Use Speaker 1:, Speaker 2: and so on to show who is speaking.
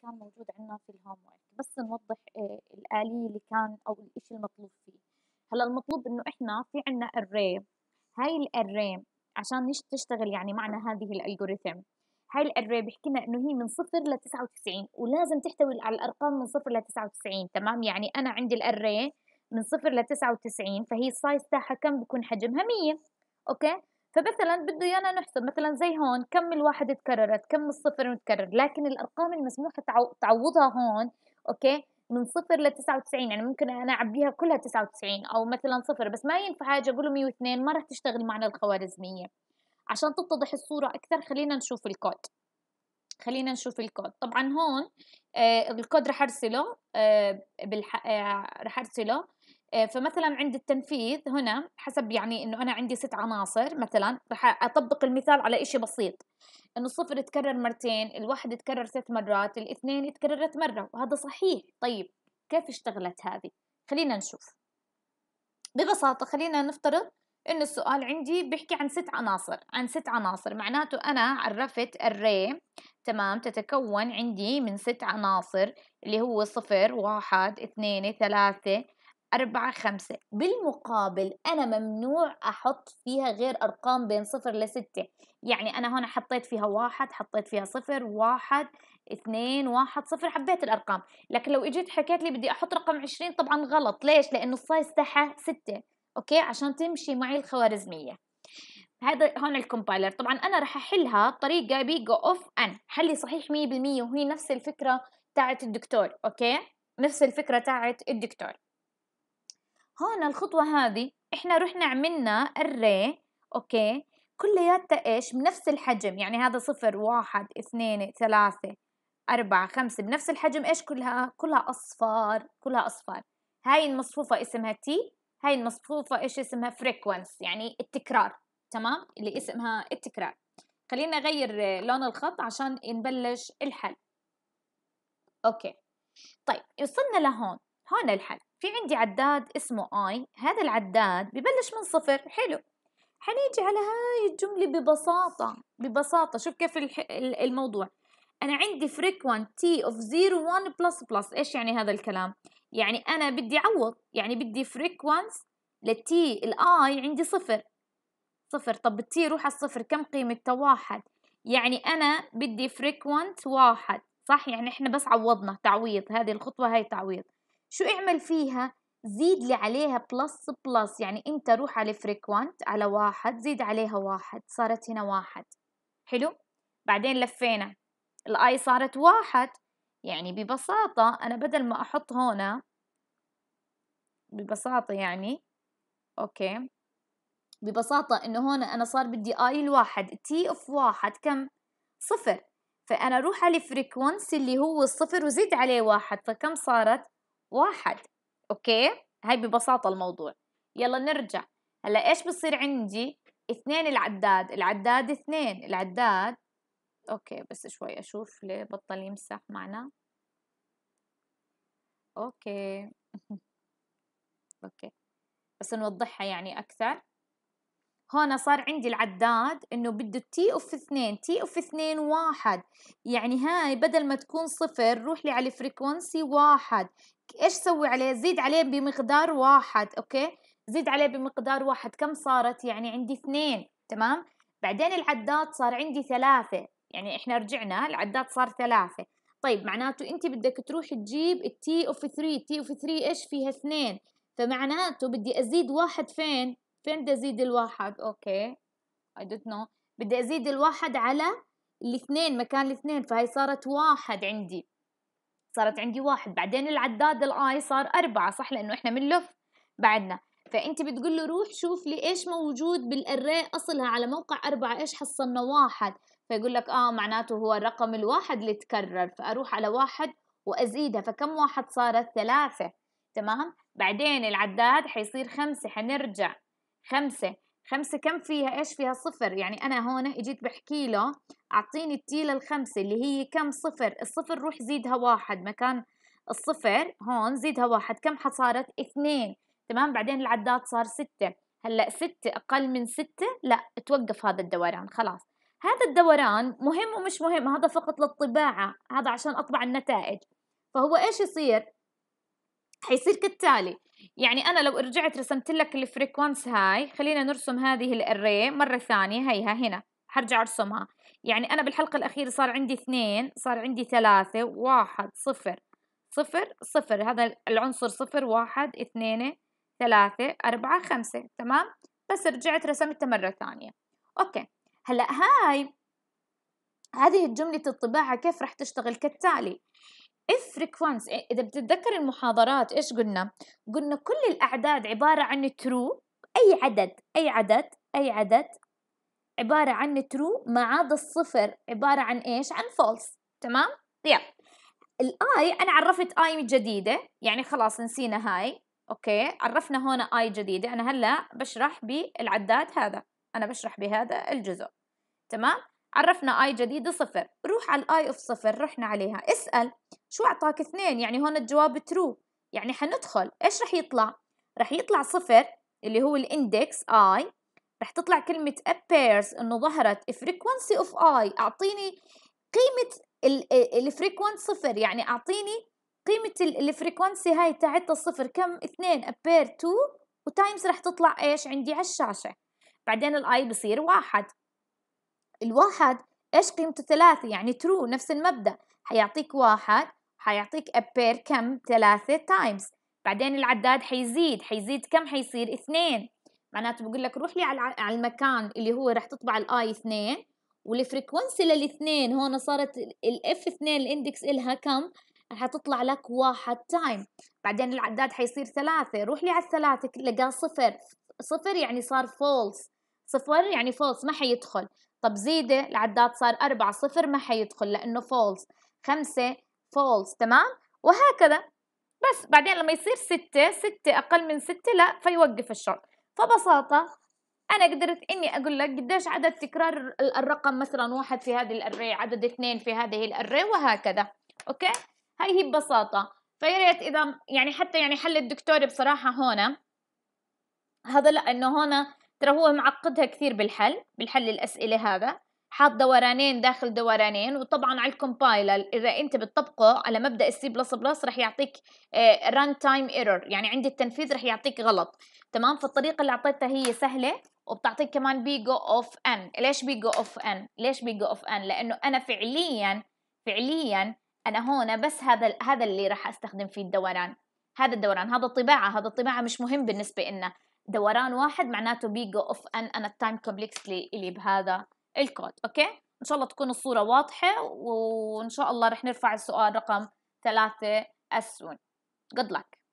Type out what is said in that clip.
Speaker 1: كان موجود عندنا في الهوم ورك، بس نوضح الآلية اللي كان أو الإشي المطلوب فيه. هلا المطلوب إنه إحنا في عندنا array. هاي الاري عشان تشتغل يعني معنا هذه الالجوريثم. هاي الاري بيحكي لنا انه هي من 0 ل 99 ولازم تحتوي على الارقام من 0 ل 99. تمام، يعني انا عندي الاري من 0 ل 99، فهي السايز تاعها كم بكون حجمها 100. اوكي، فمثلا بده ايانا نحسب مثلا زي هون كم الواحد تكررت، كم الصفر متكرر، لكن الارقام المسموحه تعوضها هون اوكي من 0 ل 99. يعني ممكن انا اعبيها كلها 99 او مثلا صفر، بس ما ينفع اجي اقول له 102، ما راح تشتغل معنا الخوارزميه. عشان تتضح الصوره اكثر خلينا نشوف الكود. طبعا هون الكود رح ارسله رح ارسله. فمثلا عند التنفيذ هنا حسب يعني انه انا عندي 6 عناصر، مثلا رح اطبق المثال على اشي بسيط، انه الصفر تكرر مرتين، الواحد تكرر 3 مرات، الاثنين تكررت مرة، وهذا صحيح. طيب كيف اشتغلت هذه؟ خلينا نشوف. ببساطة خلينا نفترض انه السؤال عندي بيحكي عن 6 عناصر، معناته انا عرفت array تمام تتكون عندي من 6 عناصر اللي هو 0 1 2 3 4 5. بالمقابل أنا ممنوع أحط فيها غير أرقام بين 0 ل6. يعني أنا هنا حطيت فيها 1، حطيت فيها 0 1 2 1 0، حبيت الأرقام. لكن لو اجيت حكيت لي بدي أحط رقم 20 طبعا غلط. ليش؟ لأنه السايز تاعها 6. أوكي، عشان تمشي معي الخوارزمية. هذا هون الكومبايلر. طبعا أنا رح أحلها بطريقة بيجو أوف أن حلي صحيح 100%، وهي نفس الفكرة تاعت الدكتور. أوكي، نفس الفكرة تاعت الدكتور. هون الخطوة هذه احنا رحنا عملنا array اوكي كلياتها ايش بنفس الحجم، يعني هذا 0 1 2 3 4 5 بنفس الحجم. ايش كلها اصفار، هاي المصفوفة اسمها تي، هاي المصفوفة ايش اسمها فريكونس، يعني التكرار. تمام، اللي اسمها التكرار. خلينا نغير لون الخط عشان نبلش الحل. اوكي طيب وصلنا لهون. هون الحل، في عندي عداد اسمه I. هذا العداد ببلش من 0. حلو، حنيجي على هاي الجملة ببساطة. شوف كيف الموضوع. أنا عندي frequent t of 0 1 plus. إيش يعني هذا الكلام؟ يعني أنا بدي أعوض، يعني بدي frequency للتي الآي عندي 0. طب التي روح على الصفر كم قيمتها؟ 1. يعني أنا بدي frequent 1 صح؟ يعني إحنا بس عوضنا تعويض، هذه الخطوة هاي تعويض. شو اعمل فيها؟ زيد لي عليها بلس، يعني أنت روح على frequent على 1 زيد عليها 1، صارت هنا 1. حلو، بعدين لفينا الآي صارت 1. يعني ببساطة أنا بدل ما أحط هنا ببساطة يعني أوكي ببساطة إنه هون أنا صار بدي آي الواحد، تي أوف 1 كم؟ 0. فأنا أروح على الفريكونسي اللي هو 0 وزيد عليه 1، فكم صارت؟ 1. أوكي، هاي ببساطة الموضوع. يلا نرجع. هلا إيش بصير عندي؟ 2 العداد 2 العداد. أوكي بس شوي أشوف ليه بطل يمسح معنا. أوكي أوكي بس نوضحها يعني أكثر. هون صار عندي العداد انه بده تي اوف 2 1. يعني هاي بدل ما تكون 0 روح لي على الفريكونسي 1. ايش سوي عليه؟ زيد عليه بمقدار 1. اوكي، زيد عليه بمقدار 1 كم صارت؟ يعني عندي 2. تمام، بعدين العداد صار عندي 3. يعني احنا رجعنا العداد صار 3. طيب معناته انت بدك تروح تجيب التي اوف 3. تي اوف 3 ايش فيها؟ 2. فمعناته بدي ازيد 1 فين بدي ازيد الواحد؟ اوكي I don't know. بدي ازيد الواحد على الاثنين، مكان الاثنين، فهي صارت 1 عندي. صارت عندي 1. بعدين العداد الاي صار 4 صح، لانه احنا بنلف بعدنا. فانت بتقول له روح شوف لي ايش موجود بالاري اصلها على موقع 4، ايش حصلنا؟ 1. فيقول لك معناته هو الرقم الواحد اللي تكرر، فاروح على 1 وازيدها، فكم 1 صارت؟ 3. تمام، بعدين العداد حيصير 5، حنرجع 5 كم فيها؟ ايش فيها؟ 0. يعني انا هون اجيت بحكي له اعطيني التي لل5 اللي هي كم؟ 0. الصفر روح زيدها 1 مكان الصفر، هون زيدها 1 كم صارت؟ 2. تمام، بعدين العداد صار 6. هلا 6 اقل من 6 لا توقف هذا الدوران خلاص. هذا الدوران مهم ومش مهم، هذا فقط للطباعة، هذا عشان أطبع النتائج. فهو إيش يصير؟ حيصير كالتالي، يعني أنا لو رجعت رسمت لك الفريكونس هاي، خلينا نرسم هذه الأري مرة ثانية، هيها هنا حرجع أرسمها. يعني أنا بالحلقة الأخيرة صار عندي 2، صار عندي 3، 1 0 0 0، هذا العنصر 0 1 2 3 4 5، تمام. بس رجعت رسمتها مرة ثانية. أوكي، هلأ هذه جملة الطباعة كيف راح تشتغل كالتالي. if frequency، إذا بتتذكر المحاضرات إيش قلنا؟ قلنا كل الأعداد عبارة عن true، أي عدد عبارة عن true ما عدا الصفر عبارة عن إيش؟ عن false، تمام؟ طيب الآي أنا عرفت آي جديدة، يعني خلاص نسينا هاي، أوكي، عرفنا هون آي جديدة. أنا هلأ بشرح بالعداد هذا، أنا بشرح بهذا الجزء، تمام. عرفنا اي جديدة 0، روح على الاي اوف 0، رحنا عليها، اسأل شو اعطاك 2، يعني هون الجواب ترو، يعني حندخل ايش رح يطلع؟ رح يطلع 0 اللي هو الاندكس اي، رح تطلع كلمة appears انه ظهرت frequency of i، اعطيني قيمة الفريكونسي 0، يعني اعطيني قيمة الفريكونسي هاي تاعتها 0 كم؟ 2 appear 2 وتايمز رح تطلع ايش عندي على الشاشة. بعدين الاي بصير 1، الواحد ايش قيمته؟ 3، يعني ترو، نفس المبدأ، حيعطيك 1 حيعطيك appear كم؟ 3 تايمز. بعدين العداد حيزيد كم؟ حيصير 2، معناته بقول لك روح لي على المكان اللي هو رح تطبع الاي 2، والفريكونسي للاثنين هون صارت الاف 2 الاندكس إلها كم؟ رح تطلع لك 1 تايم. بعدين العداد حيصير 3، روح لي على الثلاثة لقاه 0، 0 يعني صار فولس، 0 يعني فولس ما حيدخل. طب زيدة العداد صار 4، 0 ما حيدخل لأنه فولس، 5 فولس، تمام. وهكذا. بس بعدين لما يصير 6 أقل من 6 لا، فيوقف الشرط. فببساطة أنا قدرت إني أقول لك قديش عدد تكرار الرقم، مثلا 1 في هذه الأري، عدد 2 في هذه الأري، وهكذا. أوكي، هاي هي ببساطة. فيا ريت إذا يعني حتى يعني حل الدكتور بصراحة هنا هذا، لأنه هنا ترى هو معقدها كثير بالحل الأسئلة، هذا حاط دورانين داخل دورانين. وطبعا على الكومبايلر إذا أنت بتطبقه على مبدأ السي بلس بلس رح يعطيك ران تايم ايرور، يعني عند التنفيذ رح يعطيك غلط، تمام. فالطريقة اللي أعطيتها هي سهلة، وبتعطيك كمان بيجو اوف ان. ليش بيجو اوف ان؟ لأنه أنا فعليا أنا هون بس هذا اللي رح أستخدم فيه الدوران، هذا الدوران، هذا الطباعة مش مهم بالنسبة لنا. دوران واحد معناته بيجو اوف ان انا التايم كومبلكسلي اللي بهذا الكود. اوكي، ان شاء الله تكون الصورة واضحة، وان شاء الله رح نرفع السؤال رقم 3 as soon. Good luck.